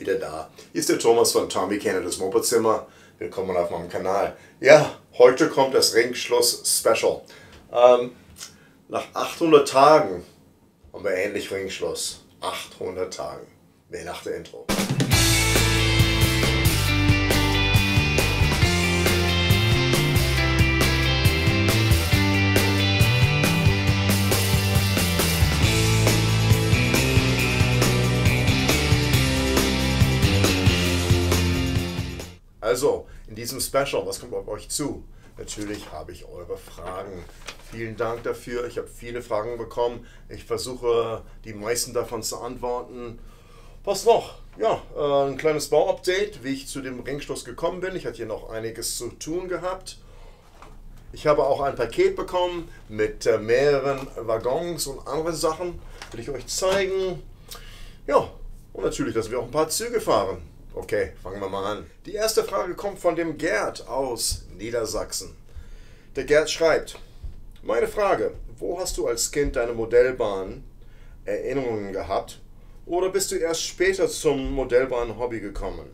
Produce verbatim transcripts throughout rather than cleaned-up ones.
wieder da. Hier ist der Thomas von Tommy Canadas Mopedzimmer. Willkommen auf meinem Kanal. Ja, heute kommt das Ringschluss-Special. Ähm, nach achthundert Tagen haben wir endlich Ringschluss. achthundert Tagen. Mehr nach der Intro. Also, in diesem Special, was kommt auf euch zu? Natürlich habe ich eure Fragen. Vielen Dank dafür. Ich habe viele Fragen bekommen. Ich versuche, die meisten davon zu antworten. Was noch? Ja, ein kleines Bauupdate, wie ich zu dem Ringschluss gekommen bin. Ich hatte hier noch einiges zu tun gehabt. Ich habe auch ein Paket bekommen mit mehreren Waggons und anderen Sachen. Will ich euch zeigen. Ja, und natürlich, dass wir auch ein paar Züge fahren. Okay, fangen wir mal an. Die erste Frage kommt von dem Gerd aus Niedersachsen. Der Gerd schreibt: Meine Frage, wo hast du als Kind deine Modellbahn Erinnerungen gehabt oder bist du erst später zum Modellbahn-Hobby gekommen?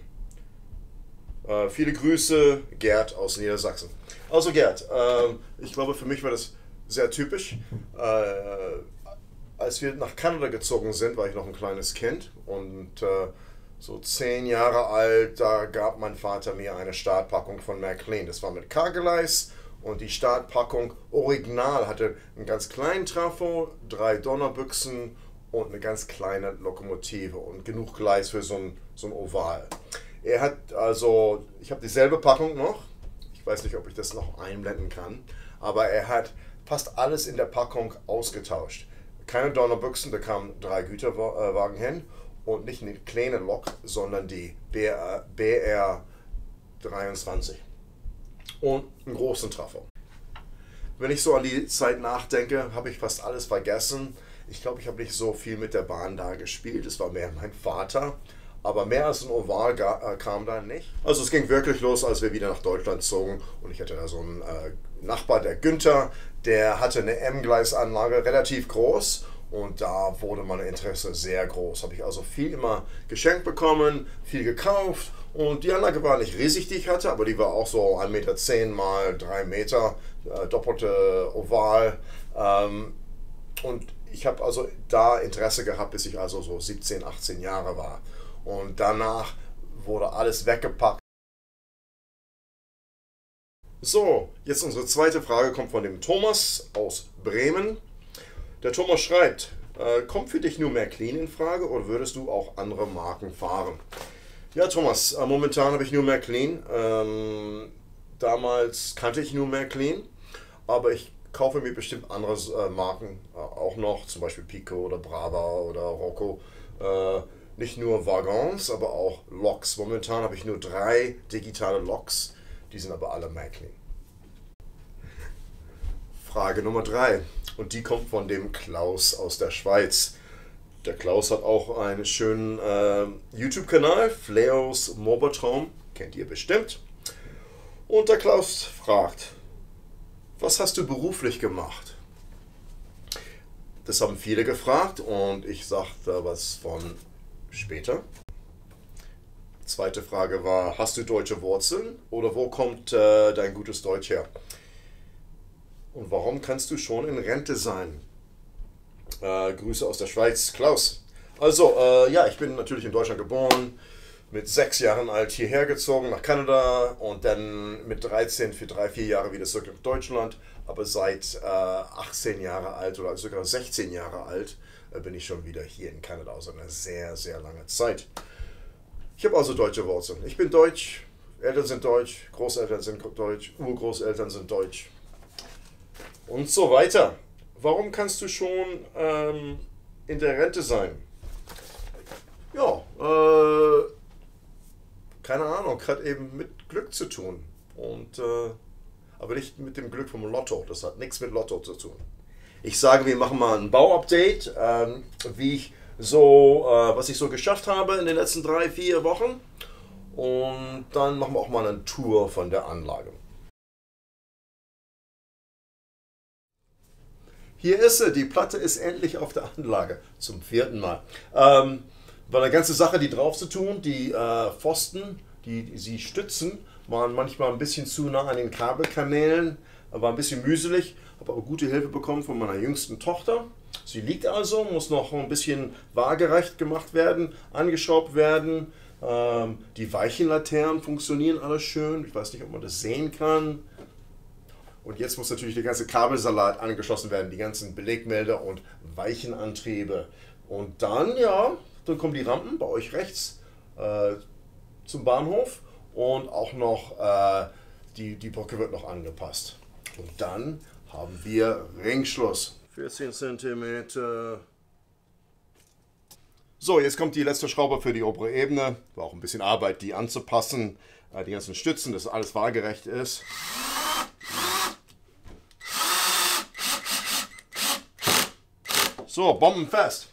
Äh, viele Grüße, Gerd aus Niedersachsen. Also Gerd, äh, ich glaube für mich war das sehr typisch. Äh, als wir nach Kanada gezogen sind, war ich noch ein kleines Kind und äh, so zehn Jahre alt, da gab mein Vater mir eine Startpackung von Maclean. Das war mit Carglass und die Startpackung original hatte einen ganz kleinen Trafo, drei Donnerbüchsen und eine ganz kleine Lokomotive und genug Gleis für so ein, so ein Oval. Er hat also, ich habe dieselbe Packung noch, ich weiß nicht, ob ich das noch einblenden kann, aber er hat fast alles in der Packung ausgetauscht. Keine Donnerbüchsen, da kamen drei Güterwagen hin. Und nicht eine kleine Lok, sondern die B R dreiundzwanzig. Und einen großen Trafo. Wenn ich so an die Zeit nachdenke, habe ich fast alles vergessen. Ich glaube, ich habe nicht so viel mit der Bahn da gespielt. Es war mehr mein Vater. Aber mehr als ein Oval kam da nicht. Also es ging wirklich los, als wir wieder nach Deutschland zogen. Und ich hatte da so einen äh, Nachbar, der Günther, der hatte eine M-Gleisanlage, relativ groß. Und da wurde mein Interesse sehr groß. Habe ich also viel immer geschenkt bekommen, viel gekauft. Und die Anlage war nicht riesig, die ich hatte, aber die war auch so ein Meter zehn mal drei Meter, äh, doppelte Oval. Ähm, und ich habe also da Interesse gehabt, bis ich also so siebzehn, achtzehn Jahre war. Und danach wurde alles weggepackt. So, jetzt unsere zweite Frage kommt von dem Thomas aus Bremen. Der Thomas schreibt, äh, kommt für dich nur Maclean in Frage oder würdest du auch andere Marken fahren? Ja Thomas, äh, momentan habe ich nur Maclean. Ähm, damals kannte ich nur Maclean, aber ich kaufe mir bestimmt andere äh, Marken äh, auch noch, zum Beispiel Pico oder Brava oder Rocco. Äh, nicht nur Waggons, aber auch Loks. Momentan habe ich nur drei digitale Loks, die sind aber alle Maclean. Frage Nummer drei. Und die kommt von dem Klaus aus der Schweiz. Der Klaus hat auch einen schönen äh, YouTube-Kanal, Fleos Mopedhome, kennt ihr bestimmt. Und der Klaus fragt, was hast du beruflich gemacht? Das haben viele gefragt und ich sagte was von später. Zweite Frage war, hast du deutsche Wurzeln oder wo kommt äh, dein gutes Deutsch her? Und warum kannst du schon in Rente sein? Äh, Grüße aus der Schweiz, Klaus. Also, äh, ja, ich bin natürlich in Deutschland geboren, mit sechs Jahren alt hierher gezogen nach Kanada und dann mit dreizehn für drei, vier Jahre wieder zurück nach Deutschland. Aber seit äh, achtzehn Jahre alt oder sogar sechzehn Jahre alt äh, bin ich schon wieder hier in Kanada, also eine sehr, sehr lange Zeit. Ich habe also deutsche Wurzeln. Ich bin deutsch, Eltern sind deutsch, Großeltern sind deutsch, Urgroßeltern sind deutsch. Und so weiter. Warum kannst du schon ähm, in der Rente sein? Ja, äh, keine Ahnung, hat eben mit Glück zu tun. Und, äh, aber nicht mit dem Glück vom Lotto. Das hat nichts mit Lotto zu tun. Ich sage, wir machen mal ein Bauupdate, ähm, wie ich so, äh, was ich so geschafft habe in den letzten drei, vier Wochen. Und dann machen wir auch mal eine Tour von der Anlage. Hier ist sie, die Platte ist endlich auf der Anlage, zum vierten Mal. Ähm, war eine ganze Sache, die drauf zu tun. Die äh, Pfosten, die, die sie stützen, waren manchmal ein bisschen zu nah an den Kabelkanälen, war ein bisschen mühselig, habe aber gute Hilfe bekommen von meiner jüngsten Tochter. Sie liegt also, muss noch ein bisschen waagerecht gemacht werden, angeschraubt werden. Ähm, die Weichenlaternen funktionieren alles schön. Ich weiß nicht, ob man das sehen kann. Und jetzt muss natürlich der ganze Kabelsalat angeschlossen werden, die ganzen Belegmelder und Weichenantriebe. Und dann, ja, dann kommen die Rampen bei euch rechts äh, zum Bahnhof und auch noch äh, die, die Brücke wird noch angepasst. Und dann haben wir Ringschluss. vierzehn Zentimeter. So, jetzt kommt die letzte Schraube für die obere Ebene. War auch ein bisschen Arbeit, die anzupassen. Äh, die ganzen Stützen, dass alles waagerecht ist. So, bombenfest.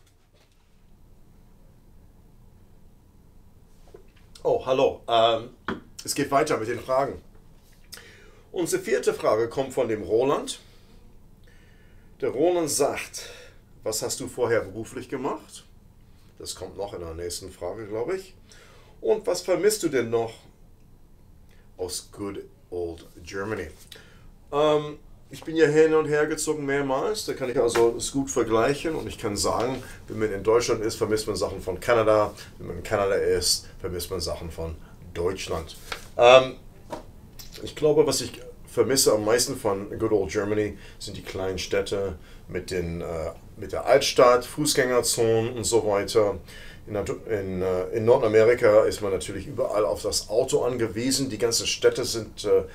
Oh, hallo. Ähm, es geht weiter mit den Fragen. Unsere vierte Frage kommt von dem Roland. Der Roland sagt, was hast du vorher beruflich gemacht? Das kommt noch in der nächsten Frage, glaube ich. Und was vermisst du denn noch aus Good Old Germany? Ähm, ich bin ja hin und her gezogen mehrmals, da kann ich also es gut vergleichen und ich kann sagen, wenn man in Deutschland ist, vermisst man Sachen von Kanada, wenn man in Kanada ist, vermisst man Sachen von Deutschland. Ähm, ich glaube, was ich vermisse am meisten von Good Old Germany sind die kleinen Städte mit, den, äh, mit der Altstadt, Fußgängerzonen und so weiter. In, in, äh, in Nordamerika ist man natürlich überall auf das Auto angewiesen. Die ganzen Städte sind äh,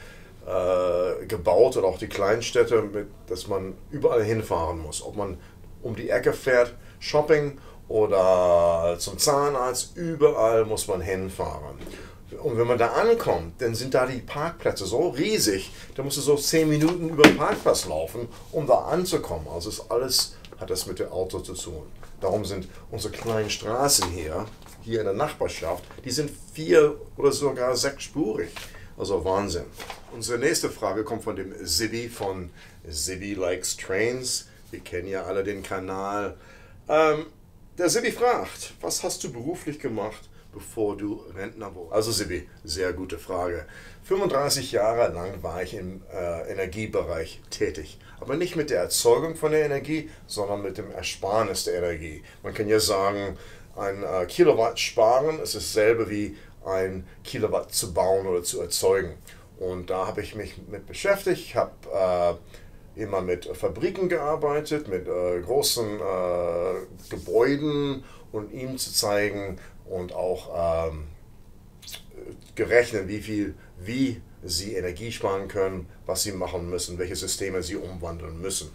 äh, gebaut oder auch die kleinen Städte, mit, dass man überall hinfahren muss. Ob man um die Ecke fährt, Shopping oder zum Zahnarzt, überall muss man hinfahren. Und wenn man da ankommt, dann sind da die Parkplätze so riesig, da musst du so zehn Minuten über den Parkplatz laufen, um da anzukommen. Also ist alles hat das mit dem Auto zu tun. Darum sind unsere kleinen Straßen hier, hier in der Nachbarschaft, die sind vier oder sogar sechsspurig. Also Wahnsinn. Unsere nächste Frage kommt von dem Sibi von Sibi Likes Trains. Wir kennen ja alle den Kanal. Ähm, der Sibi fragt, was hast du beruflich gemacht, bevor du Rentner wurdest? Also Sibi, sehr gute Frage. fünfunddreißig Jahre lang war ich im äh, Energiebereich tätig. Aber nicht mit der Erzeugung von der Energie, sondern mit dem Ersparnis der Energie. Man kann ja sagen, ein äh, Kilowatt sparen ist dasselbe wie ein Kilowatt zu bauen oder zu erzeugen. Und da habe ich mich mit beschäftigt. Ich habe äh, immer mit Fabriken gearbeitet, mit äh, großen äh, Gebäuden und ihm zu zeigen und auch ähm, gerechnet, wie viel, wie sie Energie sparen können, was sie machen müssen, welche Systeme sie umwandeln müssen.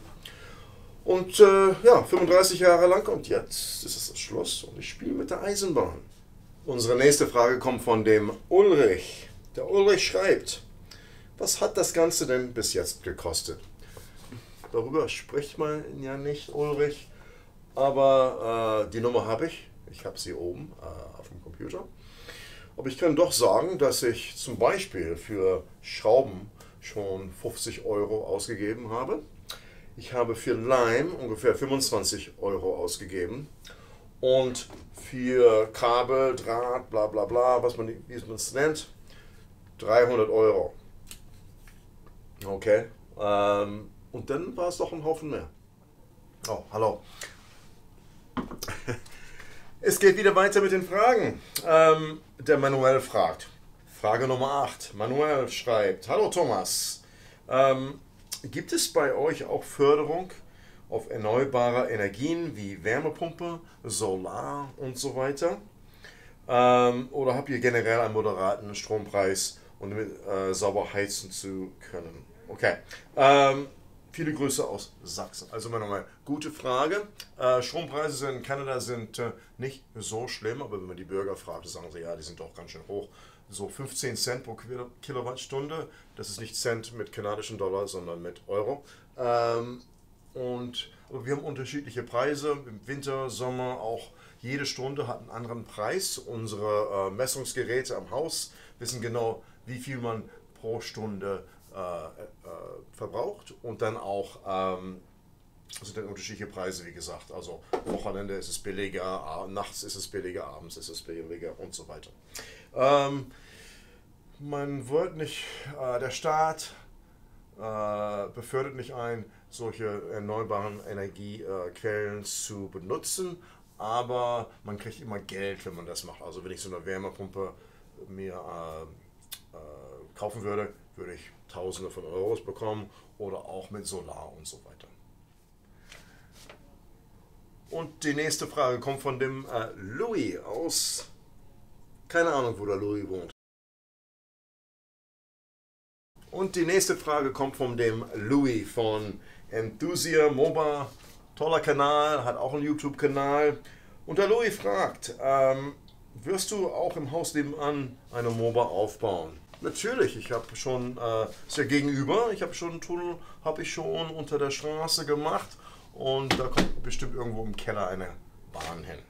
Und äh, ja, fünfunddreißig Jahre lang und jetzt ist es das Schluss und ich spiele mit der Eisenbahn. Unsere nächste Frage kommt von dem Ulrich. Der Ulrich schreibt, was hat das Ganze denn bis jetzt gekostet? Darüber spricht man ja nicht, Ulrich, aber äh, die Nummer habe ich. Ich habe sie oben äh, auf dem Computer. Aber ich kann doch sagen, dass ich zum Beispiel für Schrauben schon fünfzig Euro ausgegeben habe. Ich habe für Leim ungefähr fünfundzwanzig Euro ausgegeben. Und für Kabel, Draht, bla bla bla, was man, wie man es nennt, dreihundert Euro. Okay. Ähm, und dann war es doch ein Haufen mehr. Oh, hallo. Es geht wieder weiter mit den Fragen. Ähm, der Manuel fragt. Frage Nummer acht. Manuel schreibt, hallo Thomas, ähm, gibt es bei euch auch Förderung auf erneuerbare Energien wie Wärmepumpe, Solar und so weiter? Ähm, oder habt ihr generell einen moderaten Strompreis, um äh, sauber heizen zu können? Okay. Ähm, Viele Grüße aus Sachsen. Also nochmal, gute Frage. Äh, Strompreise in Kanada sind äh, nicht so schlimm, aber wenn man die Bürger fragt, sagen sie, ja, die sind doch ganz schön hoch. So fünfzehn Cent pro Kilowattstunde. Das ist nicht Cent mit kanadischen Dollar, sondern mit Euro. Ähm, und aber wir haben unterschiedliche Preise. Im Winter, Sommer, auch jede Stunde hat einen anderen Preis. Unsere äh, Messungsgeräte am Haus wissen genau, wie viel man pro Stunde Äh, äh, verbraucht und dann auch ähm, Das sind dann unterschiedliche Preise, wie gesagt. Also Wochenende ist es billiger, nachts ist es billiger, abends ist es billiger und so weiter. Ähm, man wird nicht, äh, der Staat äh, befördert nicht ein, solche erneuerbaren Energiequellen zu benutzen, aber man kriegt immer Geld, wenn man das macht. Also wenn ich so eine Wärmepumpe mir äh, äh, kaufen würde, würde ich Tausende von Euros bekommen oder auch mit Solar und so weiter. Und die nächste Frage kommt von dem äh, Louis aus, keine Ahnung, wo der Louis wohnt. Und die nächste Frage kommt von dem Louis von Enthusia Moba, toller Kanal, hat auch einen YouTube-Kanal. Und der Louis fragt, ähm, wirst du auch im Haus nebenan eine Moba aufbauen? Natürlich, ich habe schon, äh, ist ja gegenüber, ich habe schon einen Tunnel, habe ich schon unter der Straße gemacht und da kommt bestimmt irgendwo im Keller eine Bahn hin.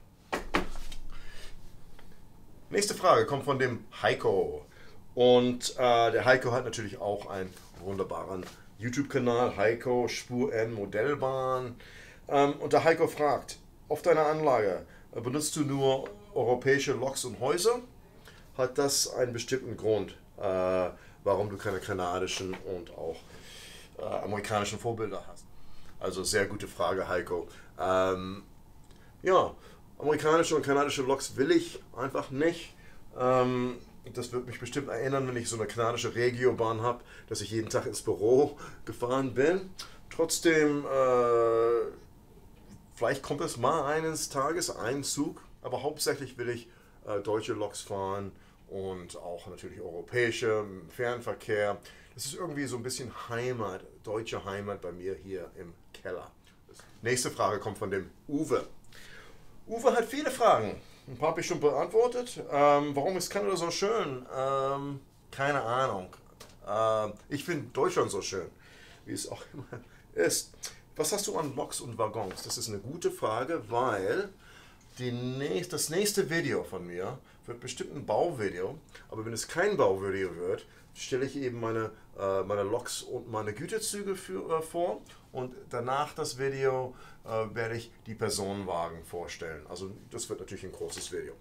Nächste Frage kommt von dem Heiko. Und äh, der Heiko hat natürlich auch einen wunderbaren YouTube-Kanal, Heiko Spur N Modellbahn. Ähm, und der Heiko fragt, auf deiner Anlage äh, benutzt du nur europäische Loks und Häuser? Hat das einen bestimmten Grund, äh, warum du keine kanadischen und auch äh, amerikanischen Vorbilder hast? Also sehr gute Frage, Heiko. Ähm, ja, amerikanische und kanadische Loks will ich einfach nicht. Ähm, Das wird mich bestimmt erinnern, wenn ich so eine kanadische Regiobahn habe, dass ich jeden Tag ins Büro gefahren bin. Trotzdem, äh, vielleicht kommt es mal eines Tages ein Zug, aber hauptsächlich will ich äh, deutsche Loks fahren und auch natürlich europäische im Fernverkehr. Das ist irgendwie so ein bisschen Heimat, deutsche Heimat bei mir hier im Keller. Nächste Frage kommt von dem Uwe. Uwe hat viele Fragen. Ein paar habe ich schon beantwortet. Ähm, warum ist Kanada so schön? Ähm, keine Ahnung. Ähm, ich finde Deutschland so schön, wie es auch immer ist. Was hast du an Loks und Waggons? Das ist eine gute Frage, weil die nächst, das nächste Video von mir wird bestimmt ein Bauvideo. Aber wenn es kein Bauvideo wird, stelle ich eben meine, äh, meine Loks und meine Güterzüge für, äh, vor. Und danach das Video äh, werde ich die Personenwagen vorstellen. Also das wird natürlich ein großes Video.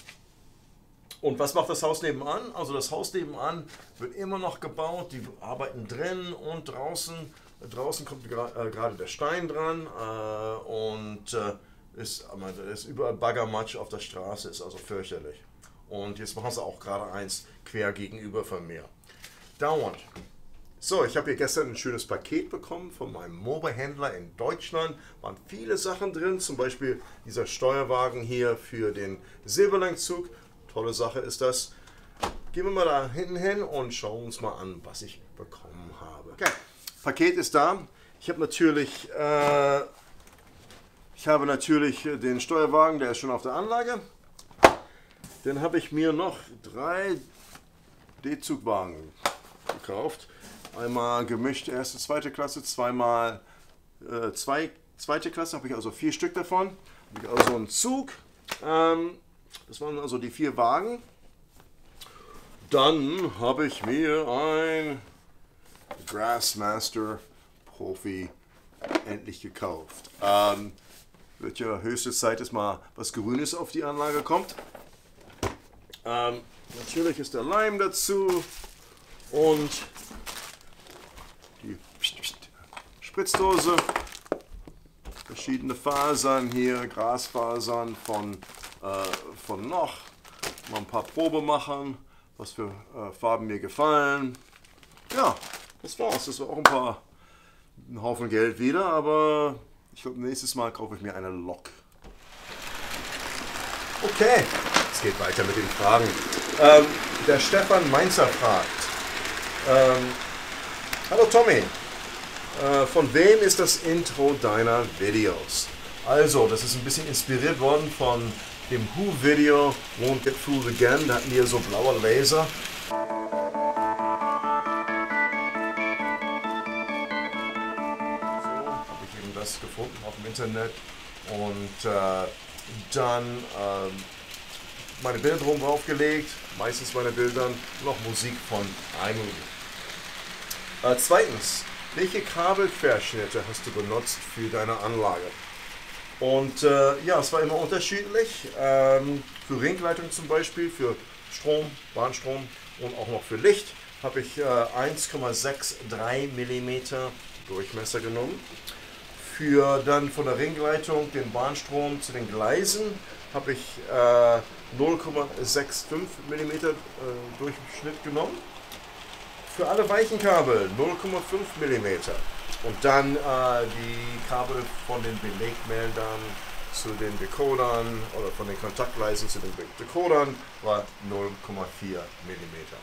Und was macht das Haus nebenan? Also das Haus nebenan wird immer noch gebaut. Die arbeiten drin und draußen. Draußen kommt äh, gerade der Stein dran äh, und äh, ist, ist überall Baggermatsch auf der Straße. Ist also fürchterlich. Und jetzt machen sie auch gerade eins quer gegenüber von mir. Dauernd. So, ich habe hier gestern ein schönes Paket bekommen von meinem Moba-Händler in Deutschland. Waren viele Sachen drin, zum Beispiel dieser Steuerwagen hier für den Silberlangzug. Tolle Sache ist das. Gehen wir mal da hinten hin und schauen uns mal an, was ich bekommen habe. Okay, Paket ist da. Ich habe natürlich, äh, ich habe natürlich den Steuerwagen, der ist schon auf der Anlage. Dann habe ich mir noch drei D-Zugwagen gekauft. Einmal gemischt erste, zweite Klasse, zweimal äh, zwei, zweite Klasse, habe ich also vier Stück davon. Habe ich also einen Zug. Ähm, das waren also die vier Wagen. Dann habe ich mir ein Grassmaster Profi endlich gekauft. Ähm, wird ja höchste Zeit, dass mal was Grünes auf die Anlage kommt. Ähm, natürlich ist der Leim dazu und die Spritzdose, verschiedene Fasern hier, Grasfasern von, äh, von noch, mal ein paar Probe machen, was für äh, Farben mir gefallen. Ja, das war's, das war auch ein paar, ein Haufen Geld wieder, aber ich glaube nächstes Mal kaufe ich mir eine Lok. Okay, es geht weiter mit den Fragen. Ähm, der Stefan Mainzer fragt, ähm, hallo Tommy, äh, von wem ist das Intro deiner Videos? Also, das ist ein bisschen inspiriert worden von dem Who-Video Won't Get Fooled Again. Da hatten die ja so blaue Laser. So, habe ich eben das gefunden auf dem Internet und äh, dann äh, meine Bilder drum draufgelegt, meistens meine Bilder, noch Musik von iMovie. Äh, zweitens, welche Kabelquerschnitte hast du benutzt für deine Anlage? Und äh, ja, es war immer unterschiedlich. Ähm, für Ringleitung zum Beispiel, für Strom, Bahnstrom und auch noch für Licht habe ich äh, eins Komma drei Millimeter Durchmesser genommen. Für dann von der Ringleitung den Bahnstrom zu den Gleisen habe ich äh, null Komma fünfundsechzig Millimeter äh, Durchschnitt genommen. Für alle weichen Kabel null Komma fünf Millimeter. Und dann äh, die Kabel von den Belegmeldern zu den Decodern oder von den Kontaktgleisen zu den Decodern war null Komma vier Millimeter.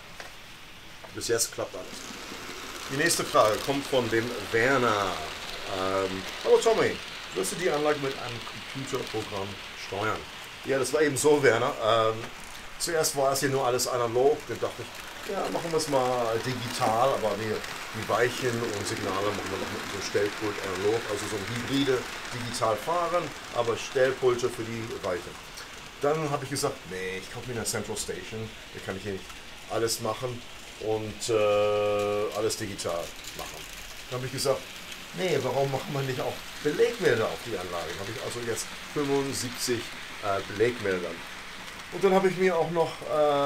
Bis jetzt klappt alles. Die nächste Frage kommt von dem Werner. Ähm, Hallo Tommy, wirst du die Anlage mit einem Computerprogramm steuern? Ja, das war eben so, Werner. Ähm, zuerst war es hier nur alles analog. Dann dachte ich, ja, machen wir es mal digital, aber die, die Weichen und Signale machen wir noch mit so einem Stellpult analog, also so ein Hybride digital fahren, aber Stellpulte für die Weichen. Dann habe ich gesagt, nee, ich kaufe mir eine Central Station, da kann ich hier nicht alles machen und äh, alles digital machen. Dann habe ich gesagt, nee, warum macht man nicht auch Belegmelder auf die Anlage? Dann habe ich also jetzt fünfundsiebzig äh, Belegmelder. Und dann habe ich mir auch noch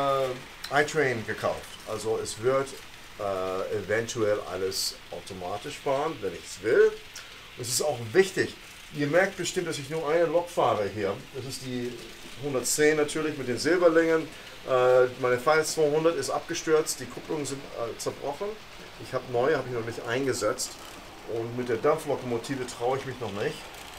äh, iTrain gekauft. Also es wird äh, eventuell alles automatisch fahren, wenn ich es will. Und es ist auch wichtig. Ihr merkt bestimmt, dass ich nur eine Lok fahre hier. Das ist die hundertzehn natürlich mit den Silberlingen. Äh, meine F zweihundert ist abgestürzt, die Kupplungen sind äh, zerbrochen. Ich habe neue, habe ich noch nicht eingesetzt. Und mit der Dampflokomotive traue ich mich noch nicht.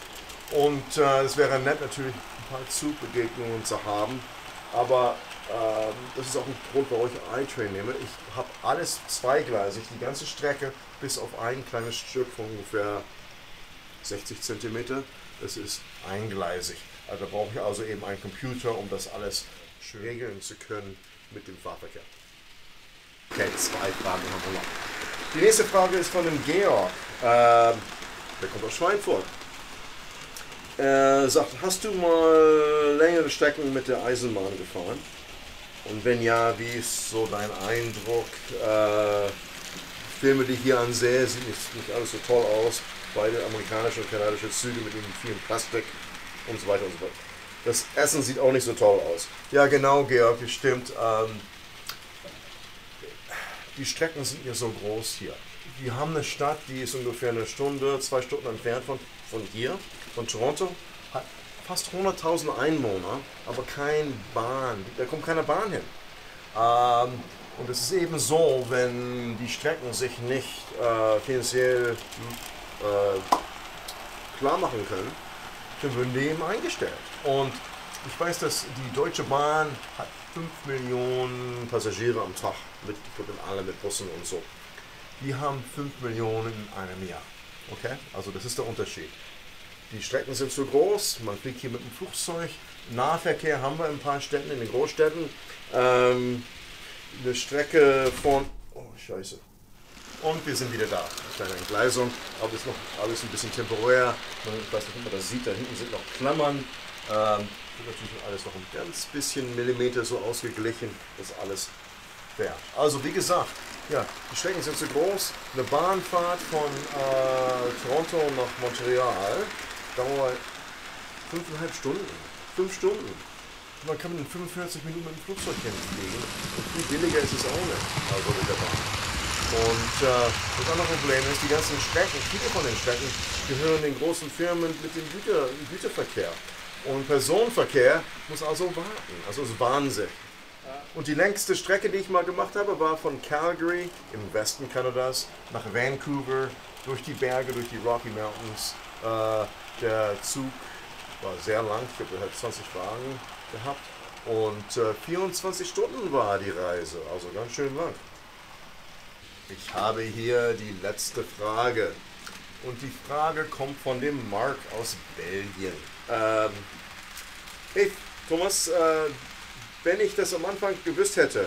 Und äh, es wäre nett natürlich ein paar Zugbegegnungen zu haben. Aber äh, das ist auch ein Grund, warum ich iTrain nehme. Ich habe alles zweigleisig, die ganze Strecke bis auf ein kleines Stück von ungefähr sechzig Zentimeter. Das ist eingleisig. Also da brauche ich also eben einen Computer, um das alles regeln zu können mit dem Fahrverkehr. Okay, zwei Fragen haben wir noch. Die nächste Frage ist von dem Georg. Ähm, der kommt aus Schweinfurt. Er sagt, hast du mal längere Strecken mit der Eisenbahn gefahren? Und wenn ja, wie ist so dein Eindruck? Äh, Filme, die ich hier ansehe, sieht nicht, nicht alles so toll aus. Beide amerikanische und kanadische Züge mit dem vielen Plastik und so weiter und so weiter. Das Essen sieht auch nicht so toll aus. Ja genau, Georg, das stimmt. Ähm, die Strecken sind hier so groß hier. Wir haben eine Stadt, die ist ungefähr eine Stunde, zwei Stunden entfernt von, von hier, von Toronto. Hat fast hunderttausend Einwohner, aber keine Bahn. Da kommt keine Bahn hin. Ähm, und es ist eben so, wenn die Strecken sich nicht äh, finanziell äh, klar machen können, dann würden die eben eingestellt. Und ich weiß, dass die Deutsche Bahn hat fünf Millionen Passagiere am Tag, mit, mit alle mit Bussen und so. Die haben fünf Millionen in einem Jahr. Okay? Also das ist der Unterschied. Die Strecken sind zu groß, man fliegt hier mit dem Flugzeug. Nahverkehr haben wir in ein paar Städten, in den Großstädten. Ähm, eine Strecke von... Oh, scheiße. Und wir sind wieder da. Eine kleine Entgleisung, aber das ist noch alles ein bisschen temporär. Ich weiß nicht, ob man das sieht, da hinten sind noch Klammern. Ähm, wird natürlich alles noch ein ganz bisschen Millimeter so ausgeglichen, das alles fair. Also wie gesagt, ja, die Strecken sind zu groß. Eine Bahnfahrt von äh, Toronto nach Montreal dauert fünfeinhalb Stunden. Fünf Stunden. Man kann in fünfundvierzig Minuten mit dem Flugzeug hinfliegen. Und viel billiger ist es auch nicht, also mit der Bahn. Und äh, das andere Problem ist, die ganzen Strecken, viele von den Strecken gehören den großen Firmen mit dem Güter, Güterverkehr. Und Personenverkehr muss also warten. Also es ist Wahnsinn. Und die längste Strecke, die ich mal gemacht habe, war von Calgary im Westen Kanadas nach Vancouver, durch die Berge, durch die Rocky Mountains. Äh, der Zug war sehr lang, ich glaube, er hat zwanzig Wagen gehabt. Und äh, vierundzwanzig Stunden war die Reise, also ganz schön lang. Ich habe hier die letzte Frage. Und die Frage kommt von dem Mark aus Belgien. Ähm, hey, Thomas, äh, wenn ich das am Anfang gewusst hätte,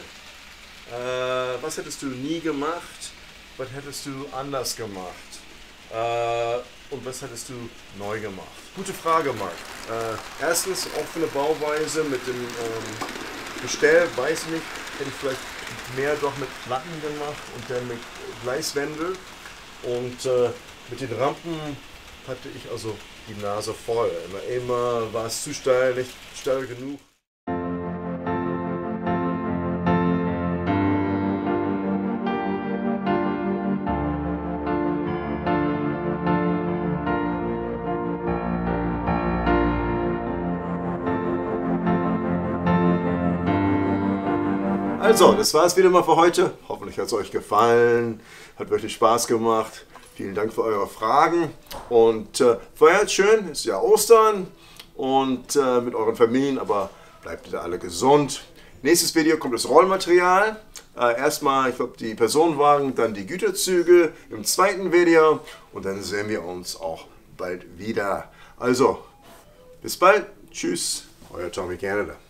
äh, was hättest du nie gemacht? Was hättest du anders gemacht? Äh, und was hättest du neu gemacht? Gute Frage, Mark. Äh, erstens, offene Bauweise mit dem ähm, Gestell, weiß ich nicht, hätte ich vielleicht mehr doch mit Platten gemacht und dann mit Gleiswände. Und äh, mit den Rampen hatte ich also die Nase voll. Immer, immer war es zu steil, nicht steil genug. Also, das war es wieder mal für heute. Hoffentlich hat es euch gefallen, hat wirklich Spaß gemacht. Vielen Dank für eure Fragen und äh, feiert schön, ist ja Ostern und äh, mit euren Familien, aber bleibt bitte alle gesund. Nächstes Video kommt das Rollmaterial. Äh, erstmal, ich glaube, die Personenwagen, dann die Güterzüge im zweiten Video und dann sehen wir uns auch bald wieder. Also, bis bald. Tschüss, euer Tommy Canada.